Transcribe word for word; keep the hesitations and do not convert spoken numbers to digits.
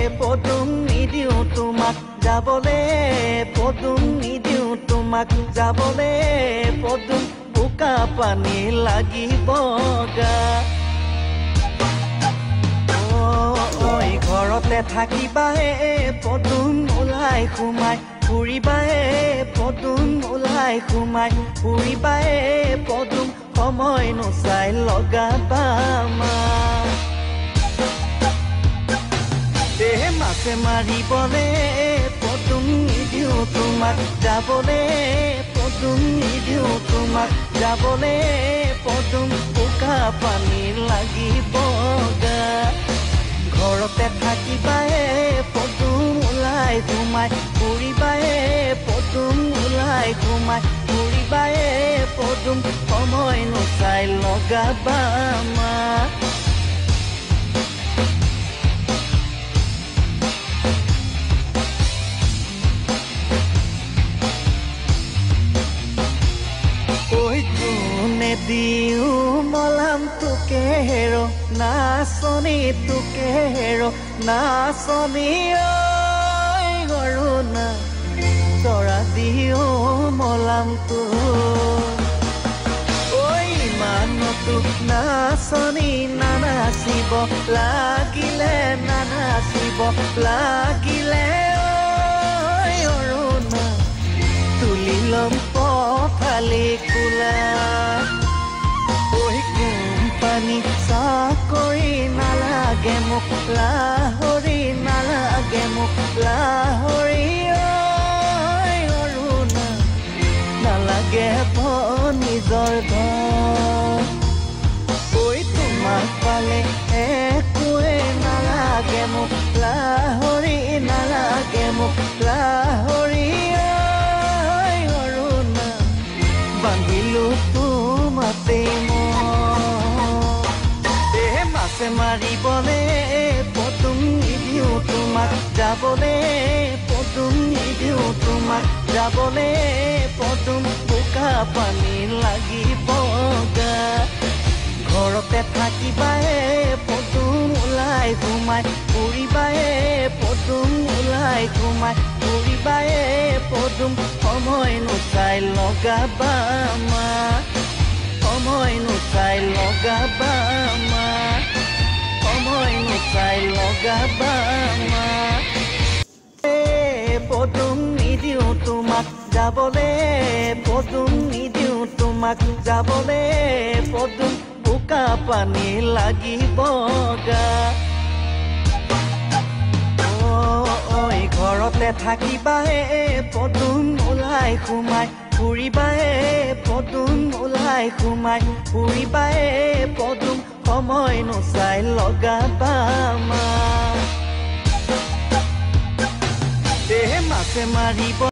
পদুম নিদিওঁ তোমাক যাবলে পদুম নিদিওঁ তোমাক যাবলে পদুম বোকা পানী লাগিব গা ঐ ঘৰতে থাকিবাহে পদুম ওলাই সোমাই ফুৰিবাহে পদুম ওলাই সোমাই ফুৰিবাহে পদুম সময় নোচাই লগাবা মা দেহে মাছে মাৰিবলে পদুম নিদিওঁ তোমাক যাবলে পদুম নিদিওঁ তোমাক যাবলে পদুম বোকা পানী লাগিব গা ঘৰতে থাকিবাহে পদুম ওলাই সোমাই ফুৰিবাহে পদুম ওলাই সোমাই ফুৰিবাহে পদুম সময় নোচাই লগাবা মা দিও মলাম তোকে হেৰো নাচনী তোকে হেৰো নাচনী ঐ গৰুনা তৰা দিও মলাম তো ঐ মানতো নাচনী নানাচিব লাগিলে নানাচিব লাগিলে ঐ অৰুণা তুলি লম পথালি কোলা কোম্পানী চাকৰি নালাগে মোক লাহৰি নালাগে মোক লাহৰি অৰুণা নালাগে নিজৰ ঘৰ ঐ তোমাক পালে একোৱে নালাগে মোক লাহৰি নালাগে মোক লাহৰি অৰুণা বান্ধিলো তোমাতে মাছে মাৰিবলে পদুম নিদিওঁ তোমাক যাবলে পদুম নিদিওঁ তোমাক যাবলে পদুম বোকা পানী লাগিব গা ঘৰতে থাকিবাহে পদুম ওলাই সোমাই ফুৰিবাহে পদুম ওলাই সোমাই ফুৰিবাহে পদুম সময় নোচাই লগাবা মা সময় নোচাই লগাবা মা সময় নোচাই লগাবা মা পদুম নিদিওঁ তোমাক যাবলে পদুম নিদিওঁ তোমাক যাবলে পদুম বোকা পানী লাগিব গা ঐ ঘৰতে থাকিবাহে পদুম ওলাই সোমাই ফুৰিবাহে পদুম ওলাই সোমাই ফুৰিবাহে পদুম সময় নোচাই লগাবা মা দেহে মাছে মাৰিব